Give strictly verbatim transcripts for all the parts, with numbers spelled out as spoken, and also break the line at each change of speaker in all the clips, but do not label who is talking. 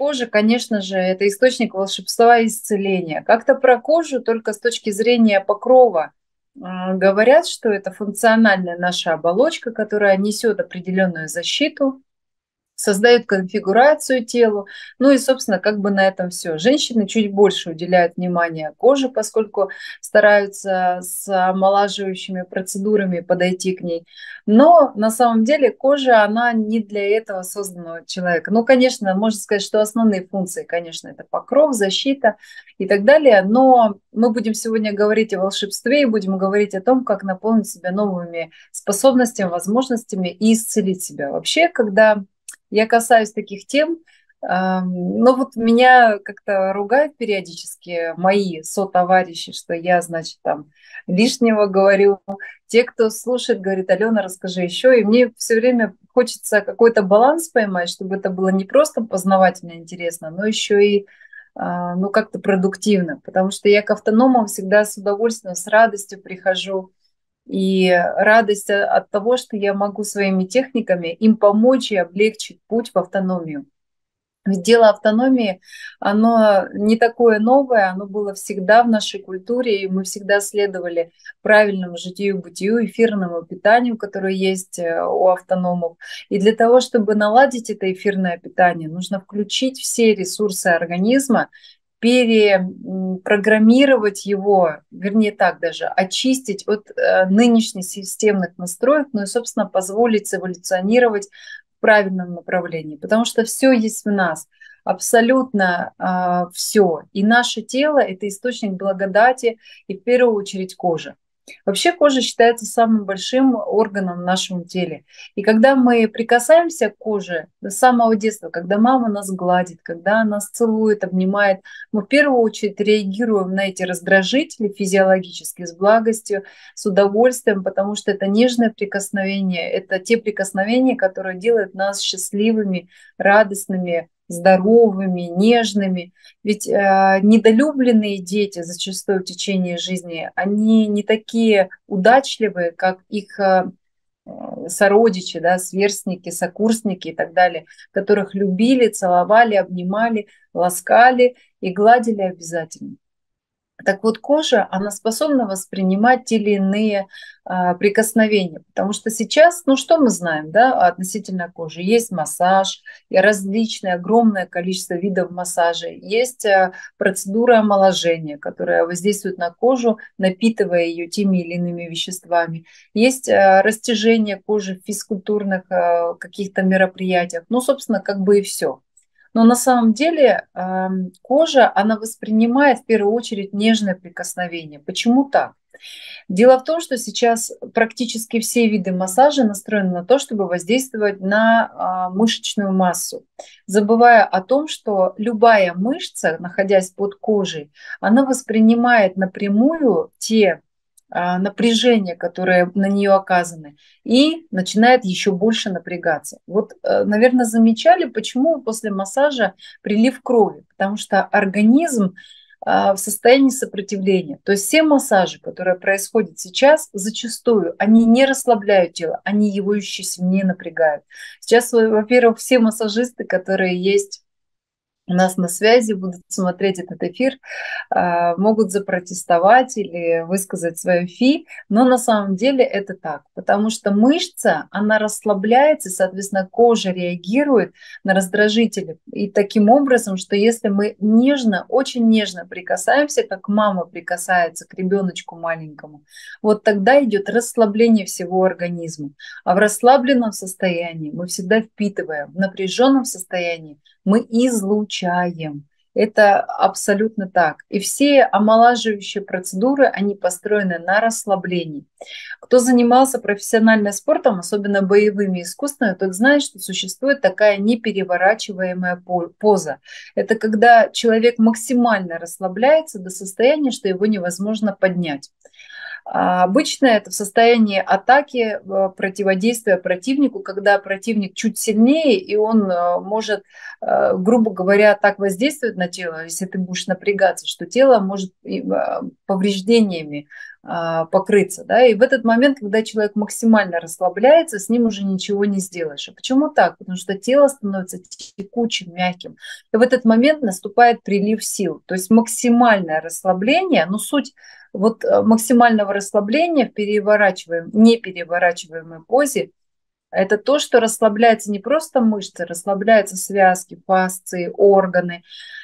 кожа, конечно же, это источник волшебства и исцеления. Как-то про кожу только с точки зрения покрова а, говорят, что это функциональная наша оболочка, которая несет определенную защиту, создают конфигурацию телу. Ну и, собственно, как бы на этом все. Женщины чуть больше уделяют внимание коже, поскольку стараются с омолаживающими процедурами подойти к ней. Но на самом деле кожа, она не для этого создана у человека. Ну, конечно, можно сказать, что основные функции, конечно, это покров, защита и так далее. Но мы будем сегодня говорить о волшебстве и будем говорить о том, как наполнить себя новыми способностями, возможностями и исцелить себя. Вообще, когда я касаюсь таких тем, ам, но вот меня как-то ругают периодически мои сотоварищи, что я, значит, там лишнего говорю. Те, кто слушает, говорит: Алена, расскажи еще. И мне все время хочется какой-то баланс поймать, чтобы это было не просто познавательно интересно, но еще и а, ну, как-то продуктивно. Потому что я к автономам всегда с удовольствием, с радостью прихожу. И радость о- от того, что я могу своими техниками им помочь и облегчить путь в автономию. Ведь дело автономии, оно не такое новое, оно было всегда в нашей культуре, и мы всегда следовали правильному житию-бытию, эфирному питанию, которое есть э, у автономов. И для того, чтобы наладить это эфирное питание, нужно включить все ресурсы организма, перепрограммировать его, вернее так даже, очистить от э, нынешних системных настроек, ну и, собственно, позволить эволюционировать в правильном направлении, потому что все есть в нас, абсолютно а, все. И наше тело– это источник благодати и в первую очередь кожа. Вообще кожа считается самым большим органом в нашем теле. И когда мы прикасаемся к коже с самого детства, когда мама нас гладит, когда нас целует, обнимает, мы в первую очередь реагируем на эти раздражители физиологически с благостью, с удовольствием, потому что это нежное прикосновение, это те прикосновения, которые делают нас счастливыми, радостными, здоровыми, нежными. Ведь э, недолюбленные дети зачастую в течение жизни, они не такие удачливые, как их э, сородичи, да, сверстники, сокурсники и так далее, которых любили, целовали, обнимали, ласкали и гладили обязательно. Так вот, кожа, она способна воспринимать те или иные а, прикосновения, потому что сейчас, ну что мы знаем, да, относительно кожи? Есть массаж, и различное, огромное количество видов массажа, есть а, процедура омоложения, которая воздействует на кожу, напитывая ее теми или иными веществами. Есть а, растяжение кожи в физкультурных а, каких-то мероприятиях, ну, собственно, как бы и все. Но на самом деле ам, кожа, она воспринимает в первую очередь нежное прикосновение. Почему так? Дело в том, что сейчас практически все виды массажа настроены на то, чтобы воздействовать на а, мышечную массу, забывая о том, что любая мышца, находясь под кожей, она воспринимает напрямую те а, напряжения, которые на нее оказаны, и начинает еще больше напрягаться. Вот, э, наверное, замечали, почему после массажа прилив крови, потому что организм а, в состоянии сопротивления. То есть все массажи, которые происходят сейчас, зачастую, они не расслабляют тело, они его еще сильнее напрягают. Сейчас, во- во-первых, все массажисты, которые есть у нас на связи, будут смотреть этот эфир, а, могут запротестовать или высказать свое фи, но на самом деле это так, потому что мышца, она расслабляется, соответственно, кожа реагирует на раздражители. И таким образом, что если мы нежно, очень нежно прикасаемся, как мама прикасается к ребеночку маленькому, вот тогда идет расслабление всего организма. А в расслабленном состоянии мы всегда впитываем, в напряженном состоянии мы излучаем. Это абсолютно так. И все омолаживающие процедуры, они построены на расслаблении. Кто занимался профессионально спортом, особенно боевыми искусствами, тот знает, что существует такая непереворачиваемая поза. Это когда человек максимально расслабляется до состояния, что его невозможно поднять. А обычно это в состоянии атаки, э, противодействия противнику, когда противник чуть сильнее, и он э, может, э, грубо говоря, так воздействовать на тело, если ты будешь напрягаться, что тело может и, э, повреждениями покрыться, да, и в этот момент, когда человек максимально расслабляется, с ним уже ничего не сделаешь. А почему так? Потому что тело становится текучим, мягким, и в этот момент наступает прилив сил, то есть максимальное расслабление, но суть вот максимального расслабления в переворачиваем, не переворачиваемой позе, это то, что расслабляются не просто мышцы, расслабляются связки, фасции, органы.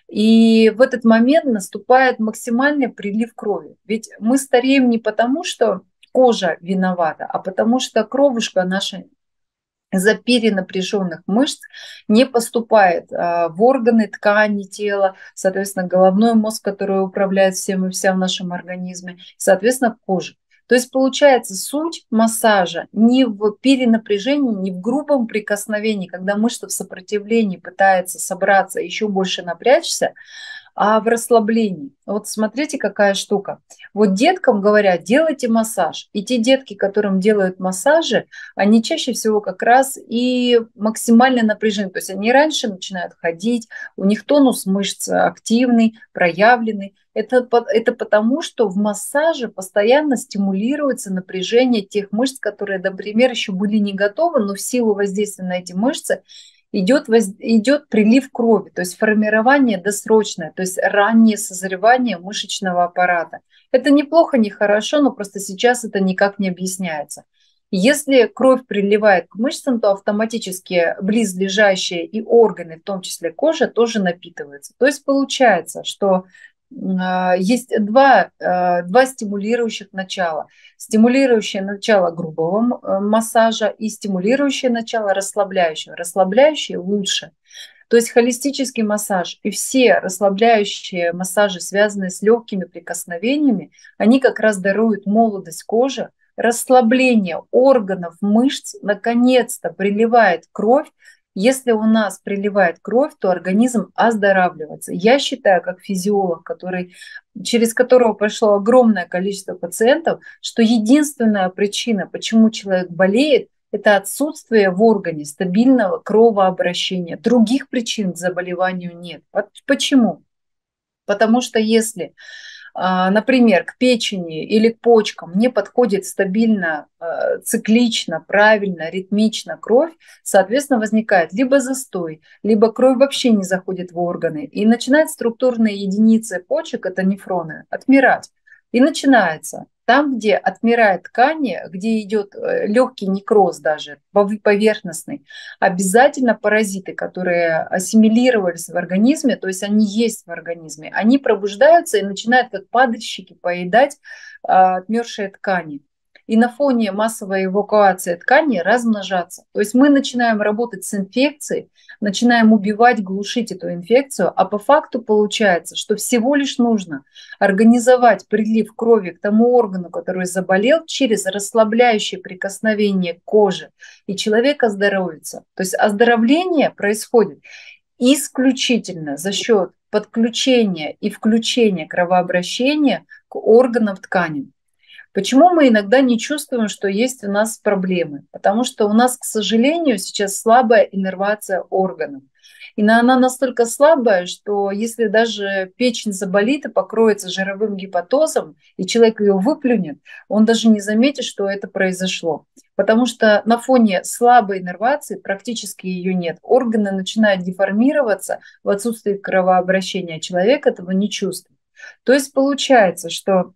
И в этот момент наступает максимальный прилив крови. Ведь мы стареем не потому, что кожа виновата, а потому что кровушка наша из-за перенапряженных мышц не поступает в органы, ткани тела, соответственно, головной мозг, который управляет всем и вся в нашем организме, соответственно, кожа. То есть получается суть массажа не в перенапряжении, не в грубом прикосновении, когда мышца в сопротивлении пытается собраться, еще больше напрячься, а в расслаблении. Вот смотрите, какая штука. Вот деткам говорят, делайте массаж. И те детки, которым делают массажи, они чаще всего как раз и максимально напряжены. То есть они раньше начинают ходить, у них тонус мышц активный, проявленный. Это, это потому, что в массаже постоянно стимулируется напряжение тех мышц, которые, например, еще были не готовы, но в силу воздействия на эти мышцы идет, воз... идет прилив крови, то есть формирование досрочное, то есть раннее созревание мышечного аппарата. Это неплохо, не хорошо, но просто сейчас это никак не объясняется. Если кровь приливает к мышцам, то автоматически близлежащие и органы, в том числе кожа, тоже напитываются. То есть получается, что есть два, два стимулирующих начала. Стимулирующее начало грубого массажа и стимулирующее начало расслабляющего. Расслабляющее лучше. То есть холистический массаж и все расслабляющие массажи, связанные с легкими прикосновениями, они как раз даруют молодость кожи, расслабление органов, мышц, наконец-то приливает кровь. Если у нас приливает кровь, то организм оздоравливается. Я считаю, как физиолог, который, через которого прошло огромное количество пациентов, что единственная причина, почему человек болеет, это отсутствие в органе стабильного кровообращения. Других причин к заболеванию нет. Почему? Потому что если, например, к печени или к почкам не подходит стабильно, циклично, правильно, ритмично кровь, соответственно, возникает либо застой, либо кровь вообще не заходит в органы. И начинают структурные единицы почек, это нефроны, отмирать. И начинается там, где отмирает ткани, где идет легкий некроз даже, поверхностный, обязательно паразиты, которые ассимилировались в организме, то есть они есть в организме, они пробуждаются и начинают как падальщики поедать отмершие ткани. И на фоне массовой эвакуации ткани размножаться. То есть мы начинаем работать с инфекцией, начинаем убивать, глушить эту инфекцию, а по факту получается, что всего лишь нужно организовать прилив крови к тому органу, который заболел, через расслабляющее прикосновение к коже, и человек оздоровится. То есть оздоровление происходит исключительно за счет подключения и включения кровообращения к органам, тканям. Почему мы иногда не чувствуем, что есть у нас проблемы? Потому что у нас, к сожалению, сейчас слабая иннервация органов. И она настолько слабая, что если даже печень заболит и покроется жировым гепатозом, и человек ее выплюнет, он даже не заметит, что это произошло. Потому что на фоне слабой иннервации практически ее нет. Органы начинают деформироваться в отсутствии кровообращения, а человек этого не чувствует. То есть получается, что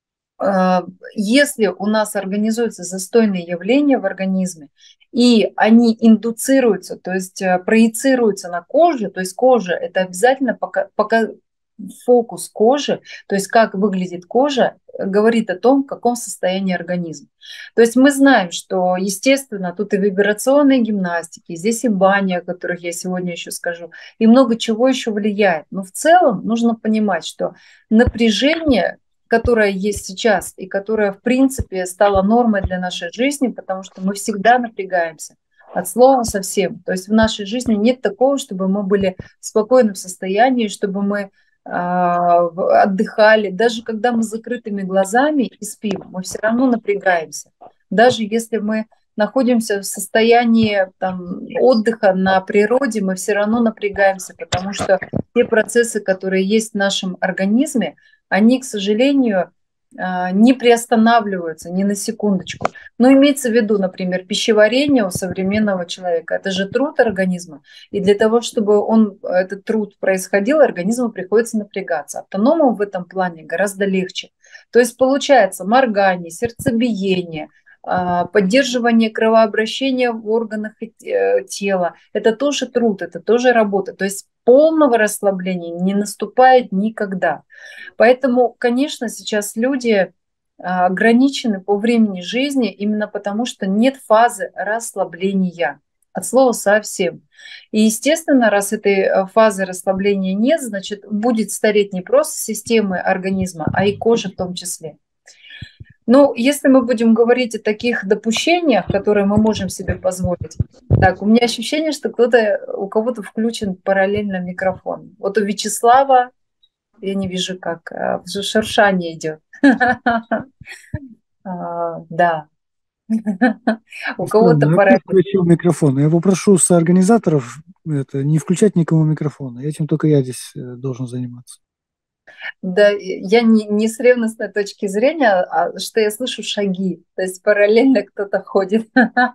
если у нас организуются застойные явления в организме, и они индуцируются, то есть проецируются на кожу, то есть кожа – это обязательно пока, пока фокус кожи, то есть как выглядит кожа, говорит о том, в каком состоянии организм. То есть мы знаем, что, естественно, тут и вибрационные гимнастики, здесь и баня, о которых я сегодня еще скажу, и много чего еще влияет. Но в целом нужно понимать, что напряжение, которая есть сейчас и которая, в принципе, стала нормой для нашей жизни, потому что мы всегда напрягаемся от слова совсем. То есть в нашей жизни нет такого, чтобы мы были в спокойном состоянии, чтобы мы э, отдыхали. Даже когда мы с закрытыми глазами и спим, мы все равно напрягаемся. Даже если мы находимся в состоянии там, отдыха на природе, мы все равно напрягаемся, потому что те процессы, которые есть в нашем организме, они, к сожалению, не приостанавливаются ни на секундочку. Но имеется в виду, например, пищеварение у современного человека. Это же труд организма. И для того, чтобы он, этот труд происходил, организму приходится напрягаться. Автономам в этом плане гораздо легче. То есть получается моргание, сердцебиение, поддерживание кровообращения в органах тела. Это тоже труд, это тоже работа. То есть полного расслабления не наступает никогда. Поэтому, конечно, сейчас люди ограничены по времени жизни именно потому, что нет фазы расслабления. От слова совсем. И, естественно, раз этой фазы расслабления нет, значит, будет стареть не просто системы организма, а и кожа в том числе. Ну, если мы будем говорить о таких допущениях, которые мы можем себе позволить, так, у меня ощущение, что кто-то, у кого-то включен параллельно микрофон. Вот у Вячеслава, я не вижу, как, шуршание идет. Да. У кого-то параллельно.
Включил микрофон. Я попрошу соорганизаторов это, не включать никому микрофона. Этим только я здесь должен заниматься.
Да, я не, не с ревностной точки зрения, а что я слышу шаги, то есть параллельно кто-то ходит.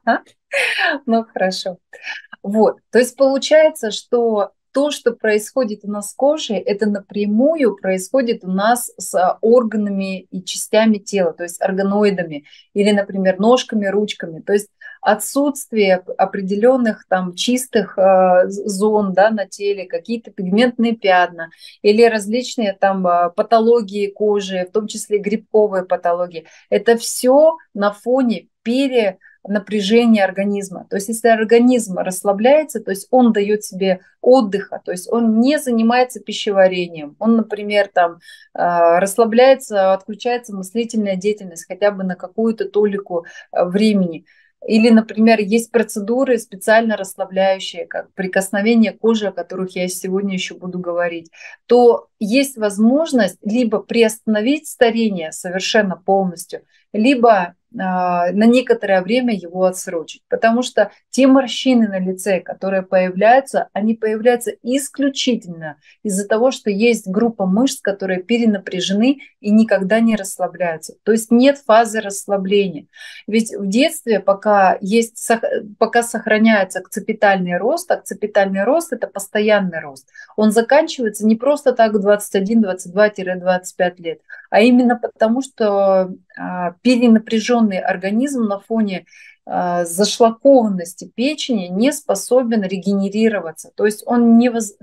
Ну, хорошо. Вот, то есть получается, что то, что происходит у нас с кожей, это напрямую происходит у нас с органами и частями тела, то есть органоидами, или, например, ножками, ручками. То есть отсутствие определенных там чистых э, зон, да, на теле, какие-то пигментные пятна или различные там патологии кожи, в том числе грибковые патологии. Это все на фоне пере напряжение организма. То есть если организм расслабляется, то есть он дает себе отдыха, то есть он не занимается пищеварением, он, например, там расслабляется, отключается мыслительная деятельность хотя бы на какую-то толику времени. Или, например, есть процедуры специально расслабляющие, как прикосновение кожи, о которых я сегодня еще буду говорить, то есть возможность либо приостановить старение совершенно полностью, либо на некоторое время его отсрочить. Потому что те морщины на лице, которые появляются, они появляются исключительно из-за того, что есть группа мышц, которые перенапряжены и никогда не расслабляются. То есть нет фазы расслабления. Ведь в детстве, пока, есть, пока сохраняется акцепитальный рост, акцепитальный рост – это постоянный рост, он заканчивается не просто так в двадцать один, двадцать два, двадцать пять лет, а именно потому, что перенапряженный организм на фоне зашлакованности печени не способен регенерироваться. То есть он не воз...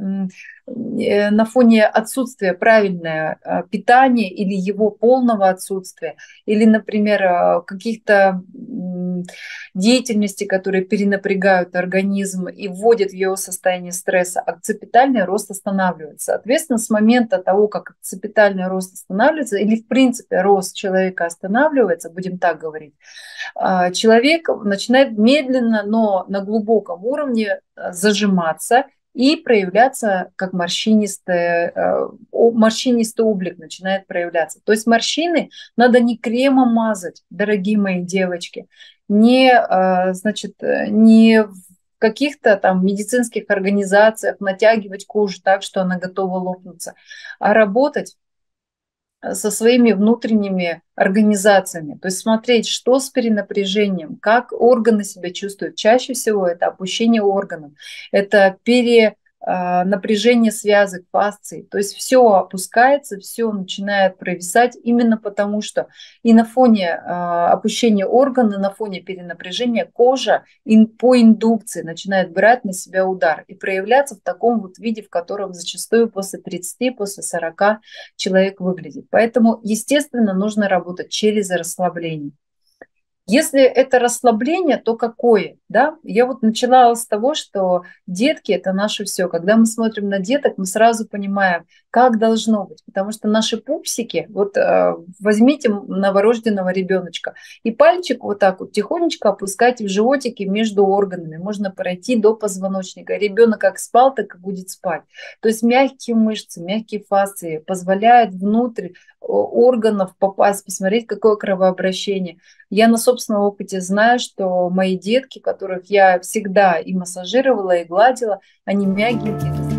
на фоне отсутствия правильного питания или его полного отсутствия, или, например, каких-то деятельностей, которые перенапрягают организм и вводят в его состояние стресса, акцепитальный рост останавливается. Соответственно, с момента того, как акцепитальный рост останавливается, или в принципе рост человека останавливается, будем так говорить, человек начинает медленно, но на глубоком уровне зажиматься и проявляться как морщинистый, морщинистый облик начинает проявляться. То есть морщины надо не кремом мазать, дорогие мои девочки, не, значит, не в каких-то там медицинских организациях натягивать кожу так, что она готова лопнуться, а работать со своими внутренними организациями, то есть смотреть, что с перенапряжением, как органы себя чувствуют. Чаще всего это опущение органов, это перенапряжение связок, фасций, то есть все опускается, все начинает провисать именно потому, что и на фоне опущения органа, на фоне перенапряжения кожа по индукции начинает брать на себя удар и проявляться в таком вот виде, в котором зачастую после тридцати, после сорока человек выглядит. Поэтому, естественно, нужно работать через расслабление. Если это расслабление, то какое? Да? Я вот начала с того, что детки – это наше все. Когда мы смотрим на деток, мы сразу понимаем, как должно быть. Потому что наши пупсики, вот э, возьмите новорожденного ребеночка и пальчик вот так вот тихонечко опускайте в животике между органами. Можно пройти до позвоночника. Ребенок как спал, так и будет спать. То есть мягкие мышцы, мягкие фасции позволяют внутрь органов попасть, посмотреть, какое кровообращение. Я на собственном опыте знаю, что мои детки, которых я всегда и массажировала, и гладила, они мягенькие.